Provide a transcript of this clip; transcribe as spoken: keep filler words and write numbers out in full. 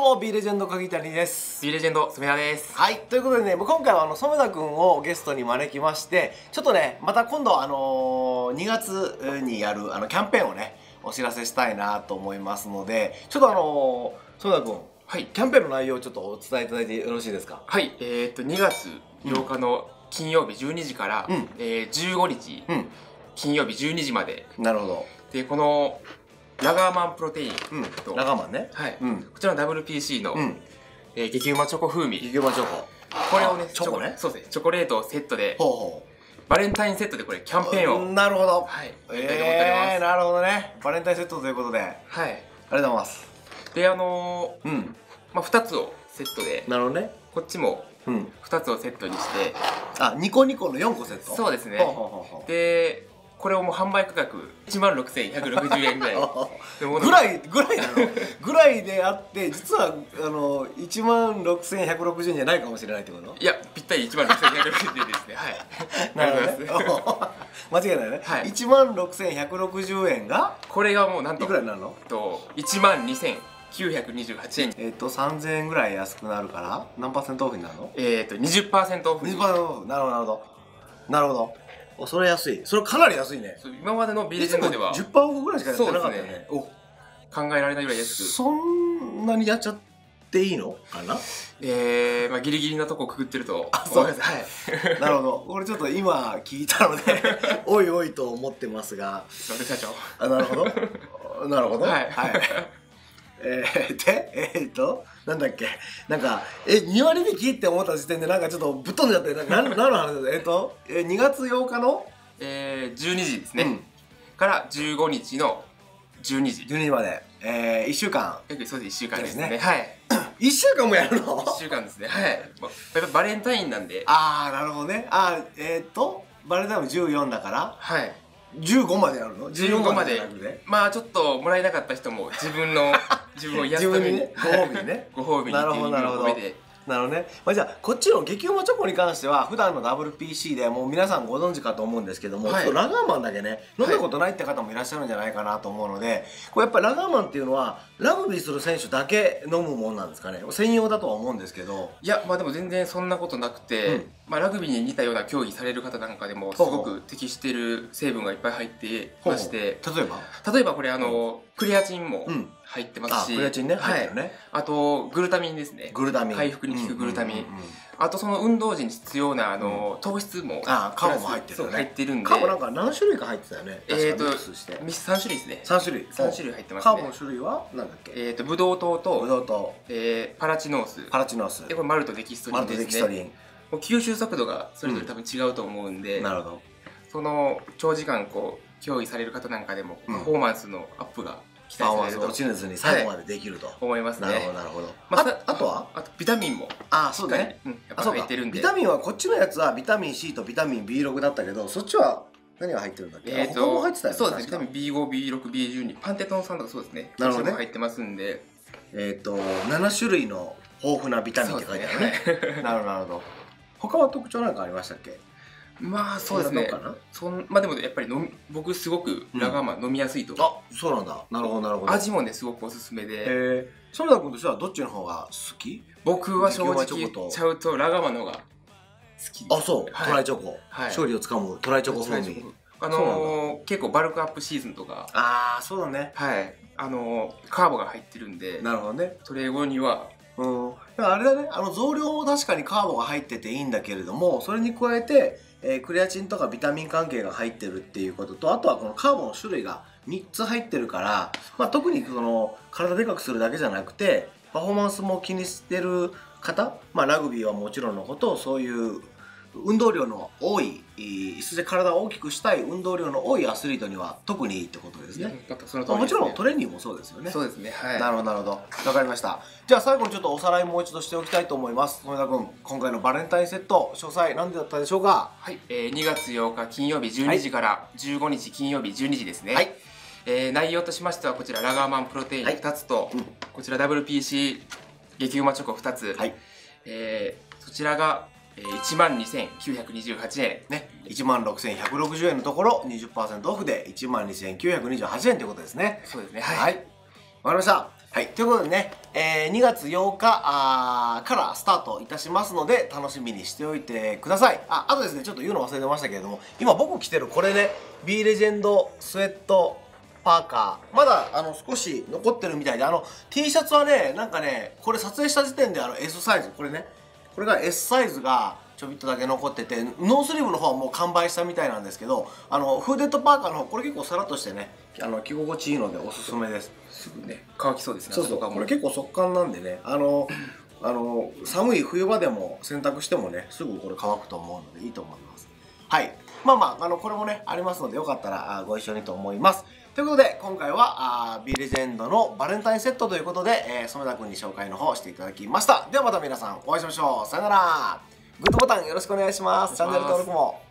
も B レジェンド鍵谷です。 B レジェンド染田です。 はい、ということでね、今回はあの染田くんをゲストに招きまして、ちょっとねまた今度あのー、にがつにやるあのキャンペーンをねお知らせしたいなと思いますので、ちょっとあのー、染田くん、はい、キャンペーンの内容をちょっとお伝えいただいてよろしいですか？ はい、えー、っとにがつようかの金曜日じゅうにじから、うん、えー、じゅうごにち、うん、金曜日じゅうにじまで。なるほど。でこのラガーマンプロテインと、うん、ラガーマンね、はい、うん、こちらの ダブリューピーシー の、うん、えー、激うまチョコ風味、 激うまチョコ、 これをね、 チョコね、 そうですね、チョコレートをセットで、ほうほう、バレンタインセットでこれキャンペーンを、 なるほど、 はい、 やりたいと思っております。なるほどね、バレンタインセットということで、はい、ありがとうございます。 で、あのー、うん、まあふたつをセットで、なるほどね、こっちもふたつをセットにして、 あ、にこにこのよんこセット、 そうですね。でこれをもう販売価格いちまんろくせんひゃくろくじゅうえんぐらいぐらいぐらいなのぐらいであって、実はあのいちまんろくせんひゃくろくじゅうえんじゃないかもしれないってこと？ いや、ぴったりいちまんろくせんひゃくろくじゅうえんですね。はい、 なるほどね、間違いないね、はい、いちまんろくせんひゃくろくじゅうえんがこれがもうなんといくらになるの？ といちまんにせんきゅうひゃくにじゅうはちえん。 えっとさんぜんえんぐらい安くなるから何パーセントオフになるの？ えっと にじゅっパーセント オフ。 にじゅっパーセント オフ。なるほどなるほどなるほど。それ安い。それかなり安いね。 今までの B レジェンドではじゅっパーセント オフぐらいしかやってなかったよね。 考えられないぐらい安く。 そんなにやっちゃっていいのかな？ えー、まあギリギリなとこくぐってると思います。はい。 なるほど。俺ちょっと今聞いたのでおいおいと思ってますが。 すいません、社長。 あ、なるほど。なるほど。はい。えー、で、えー、っと、なんだっけ、なんか、え、にわりびきって思った時点で、なんかちょっとぶっ飛んじゃって、なんか何の話です？えー、っと、え、にがつようかのえー、じゅうにじですね。うん、からじゅうごにちのじゅうにじ。 じゅうにじまで、えー、いっしゅうかん。そうです、いっしゅうかんですね。はい。 いっしゅうかんもやるの？ いっ 週間ですね。はい。やっぱバレンタインなんで。 あー、なるほどね。あー、えー、っと、バレンタインもじゅうよんだから、はい。じゅうごまでやるの？ じゅうごまで。まあちょっともらえなかった人も自分の自分を癒すために、ご褒美にね、ご褒美にっていう意味を込めて。 なるほどね。まあ、じゃあこっちの激うまチョコに関しては普段の ダブリューピーシー でもう皆さんご存知かと思うんですけども、はい、ちょっとラガーマンだけね飲んだことないって方もいらっしゃるんじゃないかなと思うので、これやっぱりラガーマンっていうのはラグビーする選手だけ飲むもんなんですかね？専用だとは思うんですけど。 いや、まあでも全然そんなことなくて、うん、まあラグビーに似たような競技される方なんかでもすごく適している成分がいっぱい入ってまして、 例えば例えばこれあの、うん、クレアチンも入ってますし、 クレアチンね、入ってるね、はい、 あとグルタミンですね。 グルタミン、 回復に効くグルタミン、あとその運動時に必要なあの、うん、糖質も、 ああ、カーボも入ってるよね。 入ってるんで、 カーボなんか何種類か入ってたよね。 えっとさん種類ですね。 さん種類、 さん種類入ってますね。 カーボの種類は何だっけ？ えっとブドウ糖とブドウ糖、 えー、パラチノース、 パラチノースで、 これマルトデキストリンですね。もう吸収速度がそれぞれ多分違うと思うんで、なるほど。その長時間こう競技される方なんかでもパフォーマンスのアップが期待されると、 落ちずに最後までできると思いますね。 なるほどなるほど。あとはあとビタミンも、 ああそうね、 やっぱ入ってるんで。 ビタミンはこっちのやつはビタミン C とビタミン ビーろく だったけど、そっちは何が入ってるんだっけ？えっと他も入ってたよね。 そうですね、ビタミン ビーご、ビーろく、ビーじゅうに、パンテトン酸とかそうですね。なるほどね。入ってますんで、えっとなな種類の豊富なビタミンって書いてあるね。なるほどなるほど。他は特徴なんかありましたっけ？ まあそうですね。そんまあでもやっぱり飲み、僕すごくラガーマン飲みやすいと。 あ、そうなんだ。なるほどなるほど。 味もねすごくおすすめで。 染田君としてはどっちの方が好き？ 僕は正直言っちゃうとラガーマンの方が好き。 あ、そう。トライチョコ。勝利をつかむトライチョコ風味。 あの結構バルクアップシーズンとか。 ああ、そうだね。 はい。あのカーボが入ってるんで。 なるほどね。 それ後には。 うん、あれだね、あの増量も確かにカーボが入ってていいんだけれども、それに加えて、えー、クレアチンとかビタミン関係が入ってるっていうことと、あとはこのカーボの種類がみっつ入ってるから、まあ、特にその体でかくするだけじゃなくてパフォーマンスも気にしてる方、まあ、ラグビーはもちろんのこと、そういう運動量の多い、椅子で体を大きくしたい運動量の多いアスリートには特にいいってことですね。もちろんトレーニングもそうですよね。 そうですね。はい。 なるほどなるほど。わかりました。じゃあ最後にちょっとおさらいもう一度しておきたいと思います。染田君、今回のバレンタインセット詳細何だったでしょうか？ はい。えー、にがつようか金曜日じゅうにじからじゅうごにち金曜日じゅうにじですね。はい。えー、内容としましてはこちらラガーマンプロテインふたつと、はい、うん、こちら ダブリューピーシー 激うまチョコふたつ。はい。えー、そちらがいちまんにせんきゅうひゃくにじゅうはちえんね、 いちまんろくせんひゃくろくじゅうえんのところ にじゅっパーセント オフでいちまんにせんきゅうひゃくにじゅうはちえんということですね。 そうですね。 はい、わかりました。 はい、ということでね、えー、にがつようかあーからスタートいたしますので、楽しみにしておいてください。あ、あとですね、ちょっと言うの忘れてましたけれども、今僕着てるこれね、B レジェンドスウェットパーカー、まだあの少し残ってるみたいで、あの T シャツはね、なんかね、これ撮影した時点であの S サイズ、これね、これが S サイズがちょびっとだけ残ってて、ノースリーブの方はもう完売したみたいなんですけど、あのフーデッドパーカーの方、これ結構さらっとしてね、あの着心地いいのでおすすめです。 すぐね乾きそうですね。 そうそう、これ結構速乾なんでね、あのあの寒い冬場でも洗濯してもね、すぐこれ乾くと思うのでいいと思います。はい、まあまあ、あのこれもねありますので、よかったらご一緒にと思います。ということで今回はあ B レジェンドのバレンタインセットということで、えー、染田くんに紹介の方していただきました。ではまた皆さんお会いしましょう。さよなら。グッドボタンよろしくお願いします。チャンネル登録も。